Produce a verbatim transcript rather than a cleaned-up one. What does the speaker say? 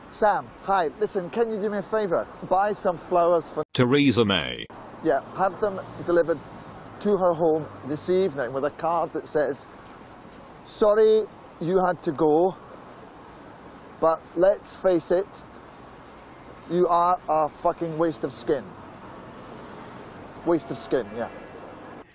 Sam, hi, listen, can you do me a favour? Buy some flowers for Theresa May. Yeah, have them delivered to her home this evening with a card that says, sorry you had to go, but let's face it, you are a fucking waste of skin. Waste of skin, yeah.